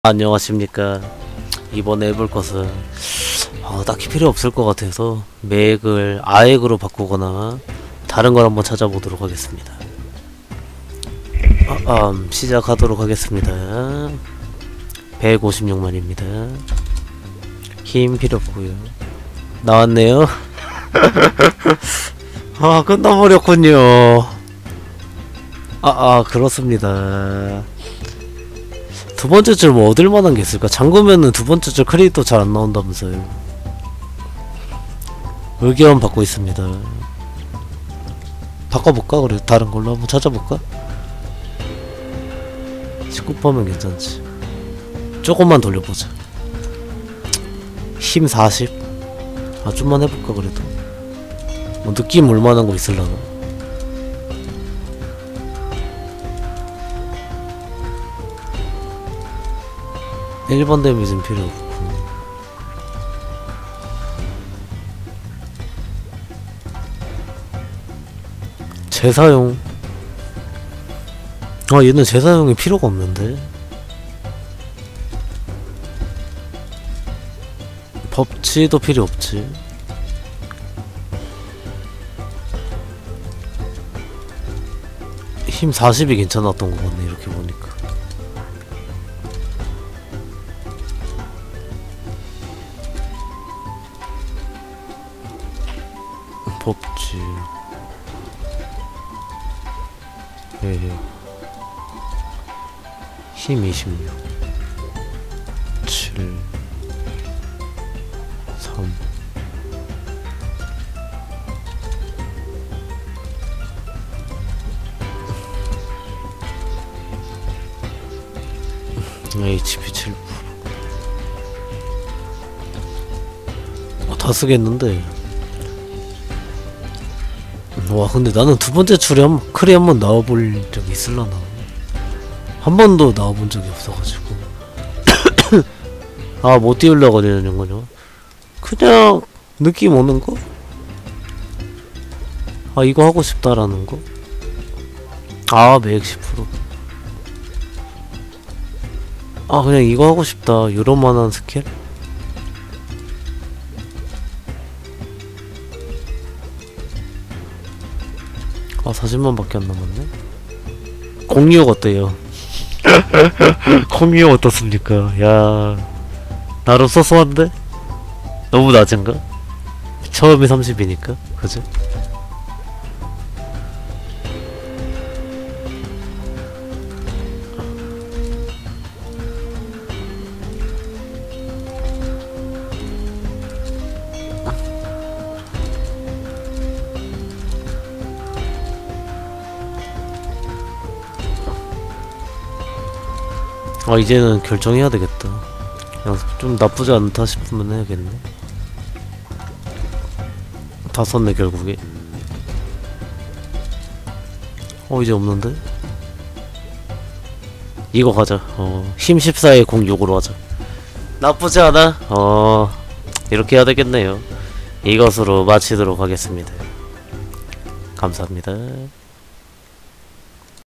안녕하십니까. 이번에 해볼 것은 딱히 필요 없을 것 같아서 맥을 아액으로 바꾸거나 다른 걸 한번 찾아보도록 하겠습니다. 시작하도록 하겠습니다. 156만입니다. 힘 필요 없고요. 나왔네요. 끝나버렸군요. 그렇습니다. 두 번째 줄 뭐 얻을 만한 게 있을까? 잠그면은 두 번째 줄 크리에이터 잘 안 나온다면서요. 의견 받고 있습니다. 바꿔볼까? 그래, 다른 걸로 한번 찾아볼까? 19%면 괜찮지. 조금만 돌려보자. 힘 40? 좀만 해볼까, 그래도. 뭐, 느낌 올만한 거 있을라나? 1번 데미지는 필요 없고. 재사용. 얘는 재사용이 필요가 없는데. 법치도 필요 없지. 힘 40이 괜찮았던 것 같네, 이렇게 보니까. 법지. 힘 26. 7. 3. HP 7%. 다 쓰겠는데. 와, 근데 나는 두 번째 줄에 크리 한번 나와볼 적이 있을라나? 한 번도 나와본 적이 없어가지고. 못 띄우려고 되는 거냐? 그냥 느낌 오는 거? 이거 하고 싶다라는 거? 맥 10%. 그냥 이거 하고 싶다. 요런만한 스킬? 40만 밖에 안 남았네? 06 어때요? 06 어떻습니까? 야, 나름 소소한데? 너무 낮은가? 처음이 30이니까? 그죠? 이제는 결정해야 되겠다. 그냥 좀 나쁘지 않다 싶으면 해야겠네. 다 썼네, 결국에. 이제 없는데? 이거 가자. 힘 14에 06으로 하자. 나쁘지 않아? 이렇게 해야 되겠네요. 이것으로 마치도록 하겠습니다. 감사합니다.